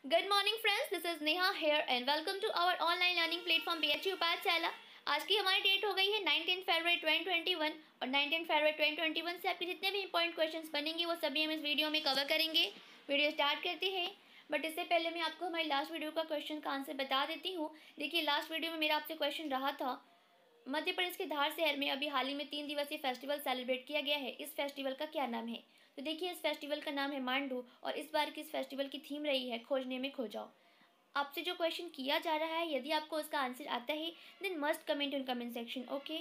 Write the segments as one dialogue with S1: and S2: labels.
S1: Good morning friends, this is Neha here and welcome to our online learning platform BHU पाठशाला। आज की हमारी date हो गई है 19 फरवरी 2021 और 19 फरवरी 2021 से आपके जितने भी इंपॉर्टेंट क्वेश्चंस बनेंगे वो सभी हम इस वीडियो में कवर करेंगे। वीडियो स्टार्ट करते हैं, बट इससे पहले मैं आपको हमारी लास्ट वीडियो का क्वेश्चन का आंसर बता देती हूँ। देखिए, लास्ट वीडियो में मेरा आपसे क्वेश्चन रहा था, मध्य प्रदेश के धार शहर में अभी हाल ही में 3 दिवसीय फेस्टिवल सेलिब्रेट किया गया है। इस फेस्टिवल का क्या नाम है? तो देखिए, इस फेस्टिवल का नाम है मांडू और इस बार की इस फेस्टिवल की थीम रही है खोजने में खो जाओ। आपसे जो क्वेश्चन किया जा रहा है, यदि आपको उसका आंसर आता है then must comment in comment section. Okay,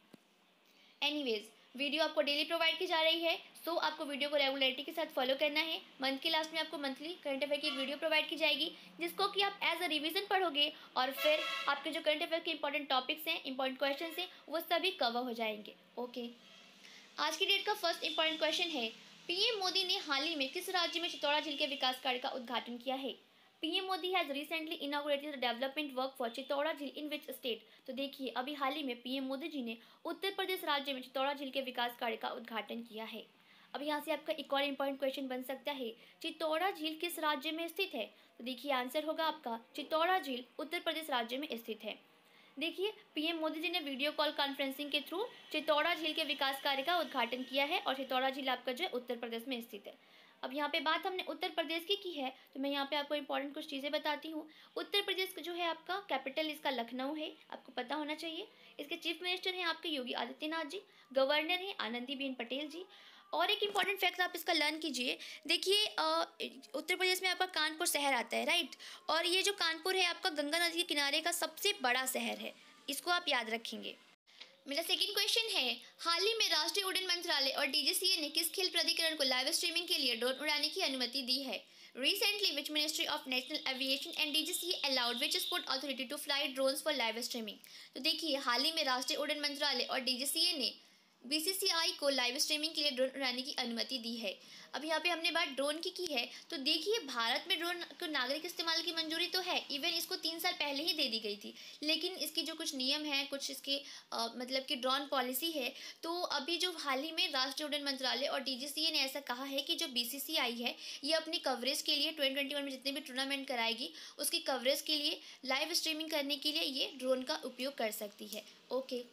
S1: anyways video आपको डेली प्रोवाइड की जा रही है, सो आपको वीडियो को रेगुलरिटी के साथ फॉलो करना है। मंथ के लास्ट में आपको मंथली करंट अफेयर की एक वीडियो प्रोवाइड की जाएगी जिसको कि आप एज अ रिवीजन पढ़ोगे और फिर आपके जो करंट अफेयर के इंपॉर्टेंट टॉपिक्स हैं, इंपॉर्टेंट क्वेश्चन हैं, वो सभी कवर हो जाएंगे। ओके, आज की डेट का फर्स्ट इंपॉर्टेंट क्वेश्चन है, पीएम मोदी ने हाल ही में किस राज्य में चित्तौड़ा झील के विकास कार्य का उद्घाटन किया है? PM Modi has recently inaugurated the development work for Chittaura Jheel in which state? तो देखिए, अभी हाल ही में पीएम मोदी जी ने उत्तर प्रदेश राज्य में चित्तौड़ा झील के विकास कार्य का उद्घाटन किया है। अब यहाँ से आपका एक और इम्पॉर्टेंट क्वेश्चन बन सकता है, चित्तौड़ा झील किस राज्य में स्थित है? तो देखिए, आंसर होगा आपका चित्तौड़ा झील उत्तर प्रदेश राज्य में स्थित है। देखिए, पीएम मोदी जी ने वीडियो कॉल कॉन्फ्रेंसिंग के थ्रू चित्तौड़ा झील के विकास कार्य का उद्घाटन किया है और चित्तौड़ा झील आपका जो है उत्तर प्रदेश में स्थित है। अब यहाँ पे बात हमने उत्तर प्रदेश की है, तो मैं यहाँ पे आपको इंपॉर्टेंट कुछ चीज़ें बताती हूँ। उत्तर प्रदेश का जो है आपका कैपिटल इसका लखनऊ है, आपको पता होना चाहिए। इसके चीफ मिनिस्टर हैं आपके योगी आदित्यनाथ जी, गवर्नर हैं आनंदीबेन पटेल जी। और एक इम्पॉर्टेंट फैक्ट आप इसका लर्न कीजिए। देखिए, उत्तर प्रदेश में आपका कानपुर शहर आता है, राइट। और ये जो कानपुर है आपका गंगा नदी के किनारे का सबसे बड़ा शहर है, इसको आप याद रखेंगे। मेरा सेकंड क्वेश्चन है, हाल ही में राष्ट्रीय उड्डयन मंत्रालय और डीजीसीए ने किस खेल प्राधिकरण को लाइव स्ट्रीमिंग के लिए ड्रोन उड़ाने की अनुमति दी है? Recently, which Ministry of National Aviation and DGCA allowed which sport authority to fly drones for live streaming? तो देखिए, हाल ही में राष्ट्रीय उड्डयन मंत्रालय और डीजीसीए ने बीसीसीआई को लाइव स्ट्रीमिंग के लिए ड्रोन उड़ाने की अनुमति दी है। अब यहाँ पे हमने बात ड्रोन की है, तो देखिए, भारत में ड्रोन को नागरिक इस्तेमाल की मंजूरी तो है, इवन इसको 3 साल पहले ही दे दी गई थी, लेकिन इसकी जो कुछ नियम है, कुछ इसके मतलब कि ड्रोन पॉलिसी है, तो अभी जो हाल ही में राष्ट्रीय उड्डयन मंत्रालय और डीजीसीए ने ऐसा कहा है कि जो बीसीसीआई है ये अपनी कवरेज के लिए 2021 में जितने भी टूर्नामेंट कराएगी उसकी कवरेज के लिए लाइव स्ट्रीमिंग करने के लिए ये ड्रोन का उपयोग कर सकती है। ओके,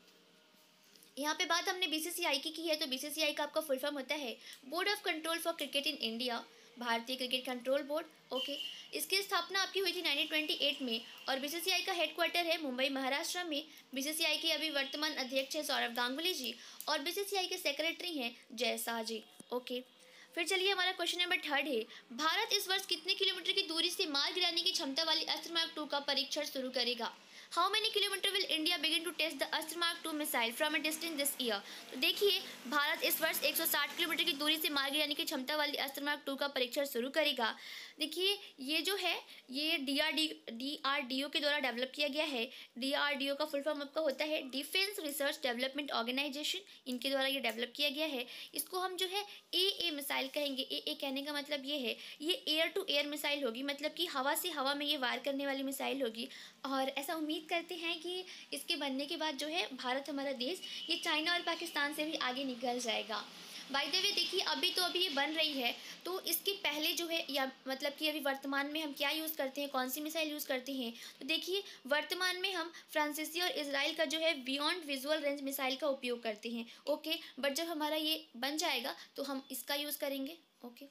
S1: यहाँ पे बात हमने बीसीसीआई की है, तो बीसीसीआई का आपका फुल फॉर्म होता है board of control for cricket in India, भारतीय क्रिकेट कंट्रोल बोर्ड। ओके, इसकी स्थापना आपकी हुई थी 1928 में और बीसीसीआई का हेडक्वार्टर है मुंबई महाराष्ट्र में। बीसीसीआई के अभी वर्तमान अध्यक्ष है सौरव गांगुली जी और बीसीसीआई के सेक्रेटरी हैं जय शाह जी। ओके, फिर चलिए, हमारा क्वेश्चन नंबर 3 है, भारत इस वर्ष कितने किलोमीटर की दूरी से मार गिराने की क्षमता वाली अस्त्र मार्क 2 का परीक्षण शुरू करेगा? How many kilometre will India begin to test the Astra mark 2 missile from a distance this year? तो देखिए, भारत इस वर्ष 160 किलोमीटर की दूरी से मार गिराने की क्षमता वाली अस्त्र मार्क 2 का परीक्षण शुरू करेगा। देखिए, ये जो है ये डीआरडीओ के द्वारा डेवलप किया गया है। डीआरडीओ का फुल फॉर्म आपका होता है डिफेंस रिसर्च डेवलपमेंट ऑर्गेनाइजेशन, इनके द्वारा ये डेवलप किया गया है। इसको हम जो है ए मिसाइल कहेंगे। ए कहने का मतलब ये है, ये एयर टू एयर मिसाइल होगी, मतलब कि हवा से हवा में ये वार करने वाली मिसाइल होगी। और ऐसा उम्मीद करते हैं कि इसके बनने के बाद जो है भारत, हमारा देश, ये चाइना और पाकिस्तान से भी आगे निकल जाएगा। बाय द वे देखिए, अभी ये बन रही है, तो इसके पहले जो है, या मतलब कि अभी वर्तमान में हम क्या यूज़ करते हैं, कौन सी मिसाइल यूज़ करते हैं? तो देखिए, वर्तमान में हम फ्रांसीसी और इजराइल का जो है बियॉन्ड विजुअल रेंज मिसाइल का उपयोग करते हैं। ओके, बट जब हमारा ये बन जाएगा तो हम इसका यूज़ करेंगे। ओके,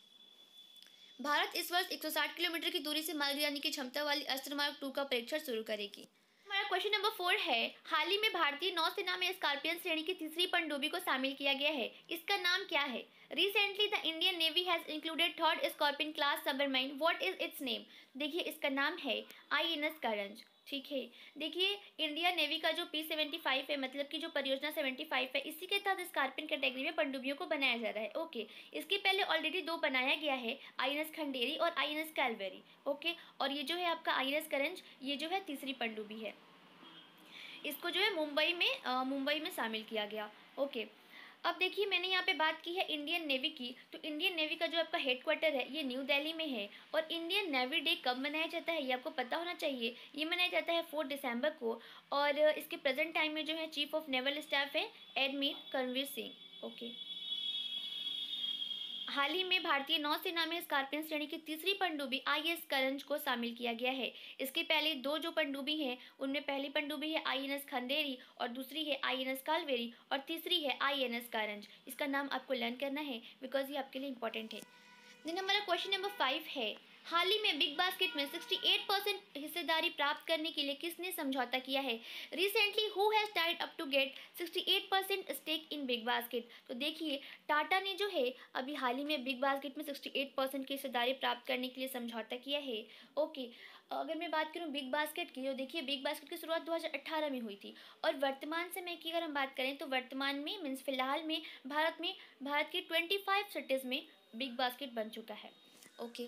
S1: भारत इस वर्ष 160 किलोमीटर की दूरी से मार गिराने की क्षमता वाली अस्त्र मार्क 2 का परीक्षण शुरू करेगी। हमारा क्वेश्चन नंबर 4 है, हाल ही में भारतीय नौसेना में स्कॉर्पियन श्रेणी की तीसरी पनडुब्बी को शामिल किया गया है, इसका नाम क्या है? Recently the Indian navy has included third Scorpion class submarine, what is its name? देखिए, इसका नाम है आईएनएस करंज। ठीक है, देखिए, इंडियन नेवी का जो P-75 है, मतलब कि जो परियोजना 75 है, इसी के तहत स्कॉर्पियन कैटेगरी में पनडुब्बियों को बनाया जा रहा है। ओके, इसके पहले ऑलरेडी 2 बनाया गया है, आईएनएस खंडेरी और आईएनएस कैलवेरी। ओके, और ये जो है आपका आईएनएस करंज, ये जो है तीसरी पनडुब्बी है, इसको जो है मुंबई में शामिल किया गया। ओके, अब देखिए, मैंने यहाँ पे बात की है इंडियन नेवी की, तो इंडियन नेवी का जो आपका हेडक्वार्टर है ये न्यू दिल्ली में है। और इंडियन नेवी डे कब मनाया जाता है ये आपको पता होना चाहिए, ये मनाया जाता है 4 दिसंबर को। और इसके प्रेजेंट टाइम में जो है चीफ ऑफ नेवल स्टाफ है एडमिरल करमवीर सिंह। ओके, हाल ही में भारतीय नौसेना में स्कॉर्पियन श्रेणी की तीसरी पनडुब्बी आईएनएस करंज को शामिल किया गया है। इसके पहले दो जो पनडुब्बी हैं उनमें पहली पनडुब्बी है आईएनएस खंदेरी और दूसरी है आईएनएस कालवेरी और तीसरी है आईएनएस करंज। इसका नाम आपको लर्न करना है बिकॉज ये आपके लिए इंपॉर्टेंट है। देन हमारा क्वेश्चन नंबर 5 है, हाल ही में बिग बास्केट में 68% हिस्सेदारी प्राप्त करने के लिए किसने समझौता किया है? Recently who has tied up to get 68% stake in Big Basket? तो देखिए टाटा ने जो है अभी हाल ही में बिग बास्केट में 68% की हिस्सेदारी प्राप्त करने के लिए समझौता किया है। ओके, अगर मैं बात करूं बिग बास्केट की, तो देखिए बिग बास्केट की शुरुआत 2018 में हुई थी और वर्तमान समय की अगर हम बात करें तो वर्तमान में मीन्स फिलहाल में भारत की 25 सिटीज़ में बिग बास्केट बन चुका है। ओके,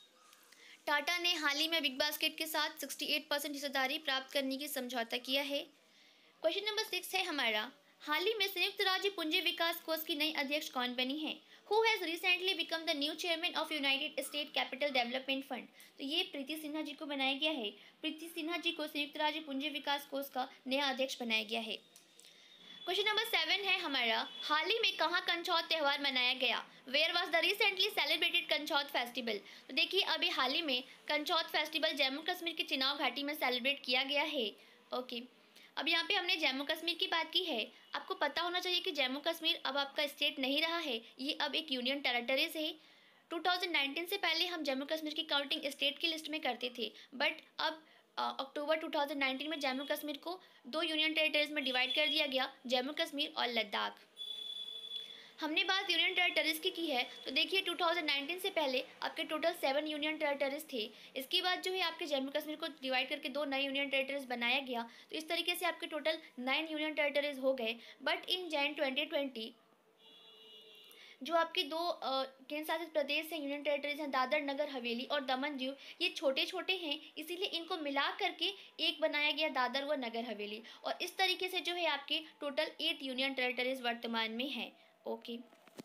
S1: टाटा ने हाल ही में बिग बास्केट के साथ 68% हिस्सेदारी प्राप्त करने की समझौता किया है। क्वेश्चन नंबर 6 है हमारा, हाल ही में संयुक्त राज्य पूंजी विकास कोष की नई अध्यक्ष कौन बनी है? Who has recently become the new chairman of United State Capital Development Fund? तो ये प्रीति सिन्हा जी को बनाया गया है। प्रीति सिन्हा जी को संयुक्त राज्य पूंजी विकास कोष का नया अध्यक्ष बनाया गया है। क्वेश्चन नंबर 7 है हमारा, हाल ही में कहाँ कंचौत त्यौहार मनाया गया? Where was the recently celebrated Kanchaut festival? तो देखिए अभी हाल ही में कंचौत फेस्टिवल जम्मू कश्मीर के चिनाव घाटी में सेलिब्रेट किया गया है। ओके, अब यहाँ पे हमने जम्मू कश्मीर की बात की है। आपको पता होना चाहिए कि जम्मू कश्मीर अब आपका स्टेट नहीं रहा है, ये अब एक यूनियन टेरिटरीज है। 2019 से पहले हम जम्मू कश्मीर की काउंटिंग स्टेट की लिस्ट में करते थे, बट अब अक्टूबर 2019 में जम्मू कश्मीर को दो यूनियन टेरिटरीज में डिवाइड कर दिया गया, जम्मू कश्मीर और लद्दाख। हमने बात यूनियन टेरिटरीज की है, तो देखिए 2019 से पहले आपके टोटल 7 यूनियन टेरिटरीज थे। इसके बाद जो है आपके जम्मू कश्मीर को डिवाइड करके दो नए यूनियन टेरिटरीज बनाया गया, तो इस तरीके से आपके टोटल 9 यूनियन टेरिटरीज हो गए। बट इन जैन 2020 जो आपके दो केंद्र शासित प्रदेश हैं, यूनियन टेरिटरीज हैं, दादर नगर हवेली और दमन दीव, ये छोटे छोटे हैं, इसीलिए इनको मिला करके एक बनाया गया दादर व नगर हवेली। और इस तरीके से जो है आपके टोटल 8 यूनियन टेरिटरीज वर्तमान में हैं। ओके,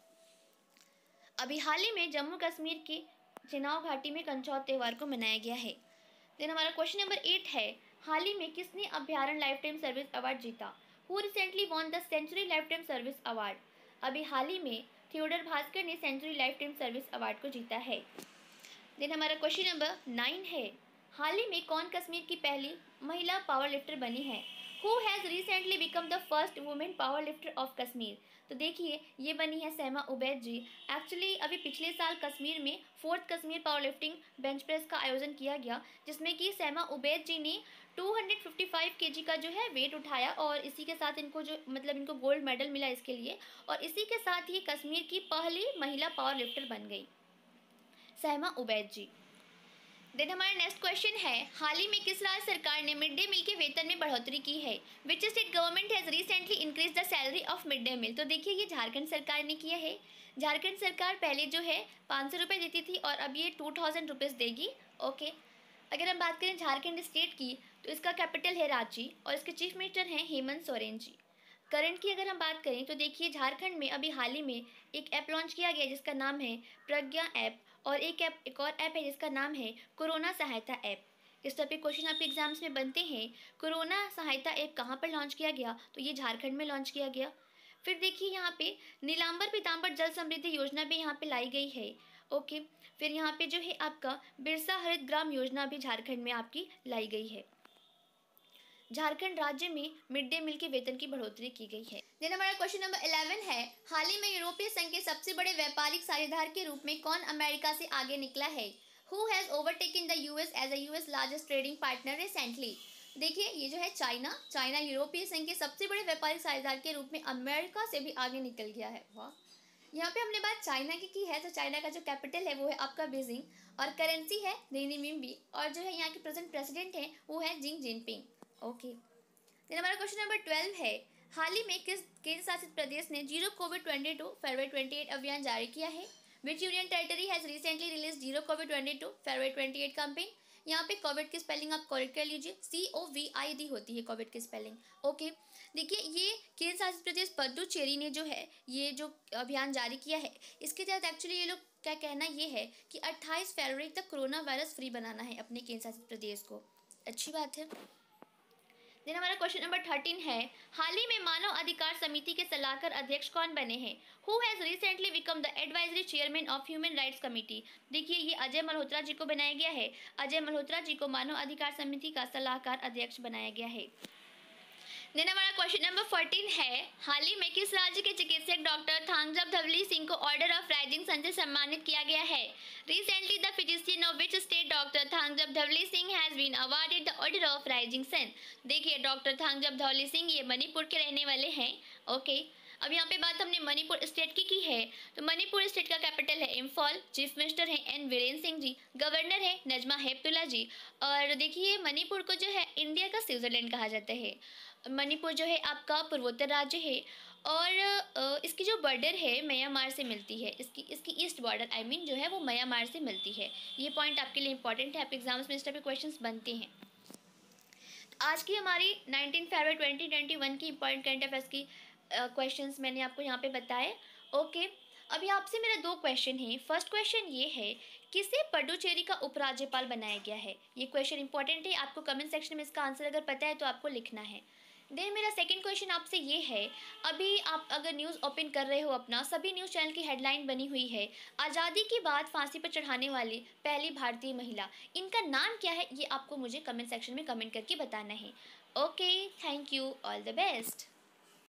S1: अभी हाल ही में जम्मू कश्मीर के चिनाव घाटी में कंचौत त्यौहार को मनाया गया है। देन हमारा क्वेश्चन नंबर 8 है, हाल ही में किसने अभ्यारण्य लाइफ टाइम सर्विस अवार्ड जीता? Who recently won the sanctuary lifetime service award? अभी हाल ही में थियोडर भास्कर ने sanctuary lifetime service award को जीता है। देन हमारा क्वेश्चन नंबर 9 है, हाल ही में कौन कश्मीर की पहली महिला पावर लिफ्टर बनी है? Who has recently become the first women power lifter of Kashmir? तो देखिए ये बनी है सहमा उबैद जी। एक्चुअली अभी पिछले साल कश्मीर में 4th Kashmir power lifting bench press का आयोजन किया गया, जिसमें कि सहमा उबैद जी ने 255 kg का जो है वेट उठाया और इसी के साथ इनको जो मतलब इनको गोल्ड मेडल मिला इसके लिए, और इसी के साथ ही कश्मीर की पहली महिला पावर लिफ्टर बन गई सहमा उबैद जी। देन हमारा नेक्स्ट क्वेश्चन है, हाल ही में किस राज्य सरकार ने मिड डे मील के वेतन में बढ़ोतरी की है? Which state government has recently increase the salary of mid day meal? तो देखिए ये झारखंड सरकार ने किया है। झारखंड सरकार पहले जो है 500 रुपये देती थी और अब ये 2000 रुपीज़ देगी। ओके, अगर हम बात करें झारखंड स्टेट की, तो इसका कैपिटल है रांची और इसके चीफ मिनिस्टर हैं हेमंत सोरेन जी। करंट की अगर हम बात करें तो देखिए झारखंड में अभी हाल ही में एक ऐप लॉन्च किया गया जिसका नाम है प्रज्ञा ऐप, और एक और ऐप है जिसका नाम है कोरोना सहायता ऐप। इस टाइप के क्वेश्चन आपके एग्जाम्स में बनते हैं। कोरोना सहायता ऐप कहाँ पर लॉन्च किया गया? तो ये झारखंड में लॉन्च किया गया। फिर देखिए यहाँ पे नीलांबर पीताम्बर जल समृद्धि योजना भी यहाँ पे लाई गई है। ओके, फिर यहाँ पे जो है आपका बिरसा हरित ग्राम योजना भी झारखंड में आपकी लाई गई है। झारखंड राज्य में मिड डे मील के वेतन की बढ़ोतरी की गई है। देन हमारा क्वेश्चन नंबर 11 है, हाल ही में यूरोपीय संघ के सबसे बड़े व्यापारिक साझेदार के रूप में कौन अमेरिका से आगे निकला है? Who has overtaken the US as a US largest trading partner recently? देखिए ये जो है चाइना यूरोपीय संघ के सबसे बड़े व्यापारिक साझेदार के रूप में अमेरिका से भी आगे निकल गया है। वाह, यहाँ पे हमने बात चाइना की है, तो चाइना का जो कैपिटल है वो है आपका बीजिंग और करेंसी है रेनिमिनबी, और जो है यहाँ के प्रेजेंट प्रेसिडेंट हैं वो है जिंग जिनपिंग। ओके, देन हमारा क्वेश्चन नंबर 12 है, हाल ही में किस केंद्र शासित प्रदेश ने जीरो कोविड 22 फरवरी 28 अभियान जारी किया है? Which union territory has recently release zero COVID 22 February 28 campaign? यहाँ पे कोविड की स्पेलिंग आप करेक्ट कर लीजिए, COVID होती है कोविड की स्पेलिंग। ओके, देखिए ये केंद्र शासित प्रदेश पुडुचेरी ने जो है ये जो अभियान जारी किया है, इसके तहत एक्चुअली ये लोग क्या कहना ये है कि 28 फरवरी तक कोरोना वायरस फ्री बनाना है अपने केंद्र शासित प्रदेश को। अच्छी बात है। देन हमारा क्वेश्चन नंबर 13 है, हाल ही में मानव अधिकार समिति के सलाहकार अध्यक्ष कौन बने हैं? Who has recently become the advisory chairman of human rights committee? देखिए ये अजय मल्होत्रा जी को बनाया गया है। अजय मल्होत्रा जी को मानव अधिकार समिति का सलाहकार अध्यक्ष बनाया गया है। देन हमारा क्वेश्चन नंबर 14 है, हाल ही में किस राज्य के चिकित्सक डॉक्टर थांगजब धवली सिंह को ऑर्डर ऑफ राइजिंग सन से सम्मानित किया गया है? Recently the physician of which state doctor Thangjam Dhabali Singh has been awarded the order of rising sun? देखिए डॉक्टर थांगजब धवली सिंह ये मणिपुर के रहने वाले हैं। ओके, अब यहाँ पे बात हमने मणिपुर स्टेट की है। तो मणिपुर स्टेट का कैपिटल है इम्फॉल, चीफ मिनिस्टर है एन वीरेंद्र सिंह जी, गवर्नर है नजमा हेपतुल्ला जी। और देखिए मणिपुर को जो है इंडिया का स्विट्जरलैंड कहा जाता है। मणिपुर जो है आपका पूर्वोत्तर राज्य है और इसकी जो बॉर्डर है म्यांमार से मिलती है। इसकी ईस्ट बॉर्डर जो है वो म्यांमार से मिलती है। ये पॉइंट आपके लिए इंपॉर्टेंट है, आपके एग्जाम्स में इस टाइप के क्वेश्चंस बनते हैं। आज की हमारी 19 फरवरी 2021 की इंपॉर्टेंट करंट अफेयर्स की क्वेश्चंस मैंने आपको यहाँ पे बताए। ओके, अभी आपसे मेरा 2 क्वेश्चन हैं। फर्स्ट क्वेश्चन ये है, किसे पुडुचेरी का उपराज्यपाल बनाया गया है? ये क्वेश्चन इंपॉर्टेंट है, आपको कमेंट सेक्शन में इसका आंसर अगर पता है तो आपको लिखना है। देन मेरा सेकंड क्वेश्चन आपसे ये है, अभी आप अगर न्यूज़ ओपन कर रहे हो अपना, सभी न्यूज़ चैनल की हेडलाइन बनी हुई है, आज़ादी के बाद फांसी पर चढ़ाने वाली पहली भारतीय महिला, इनका नाम क्या है? ये आपको मुझे कमेंट सेक्शन में कमेंट करके बताना है। Okay, thank you, all the best.